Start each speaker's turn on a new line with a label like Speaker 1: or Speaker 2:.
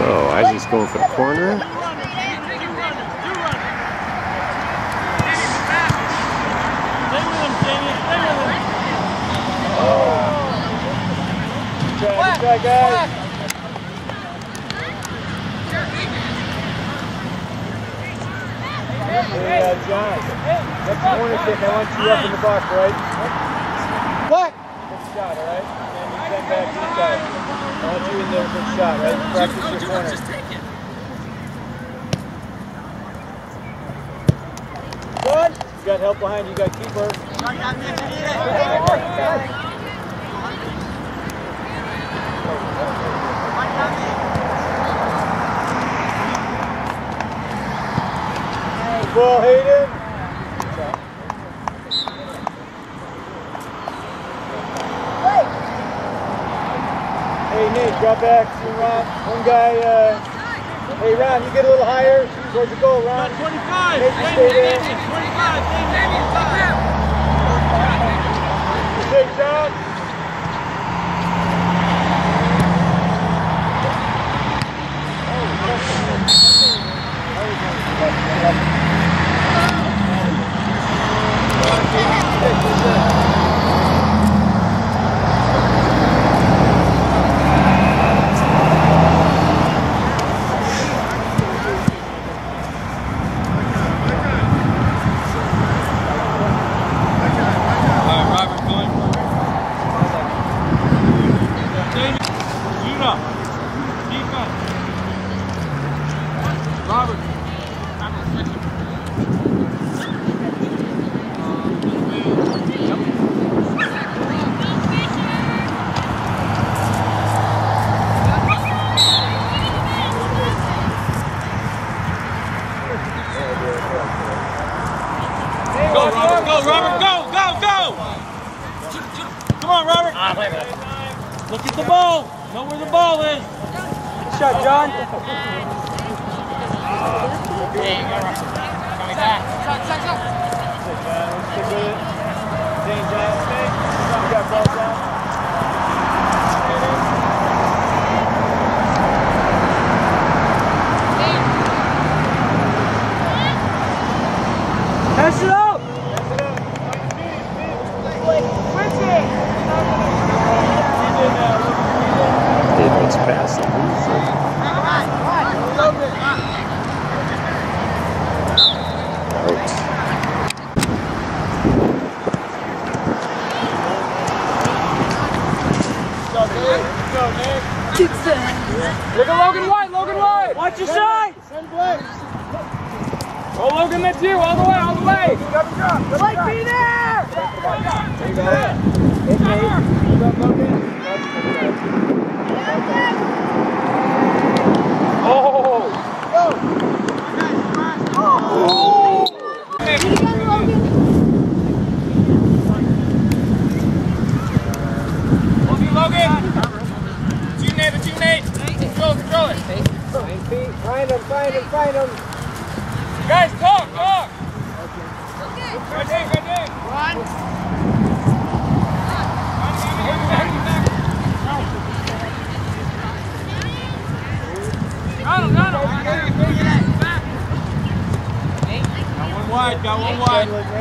Speaker 1: So Isaac's going for the corner.
Speaker 2: Good try, guys. Hey, John. Next corner kick, I want you up in the box, right? What? Good shot, all right? And you send back inside. I want you in there for a shot, right? Practice your corner.
Speaker 3: Just take it.
Speaker 2: Good. You got help behind you. You got keeper. Ball, Hayden. Hey, Nate, drop back. See Ron. One guy, hey, Ron, you get a little higher. Towards the goal, Ron.
Speaker 3: 25.
Speaker 2: Nate, you stay there.
Speaker 3: 25.
Speaker 2: You take shots.
Speaker 3: Look at the ball. Know where the ball is.
Speaker 2: Good shot, John.
Speaker 3: Hey, you got it. Coming back. Shot.
Speaker 2: Good, John. Stick with it. Stay, John. Stay. You got ball, John. Pass it up.
Speaker 1: David's passing.
Speaker 3: Look at Logan White. Watch your side. Oh, Logan, that's you. All the way. Blake, be there. Oh. Logan. Two Nate. Control it.
Speaker 2: Find him.
Speaker 3: Guys, talk. Right there. Run. Got him. Got one wide.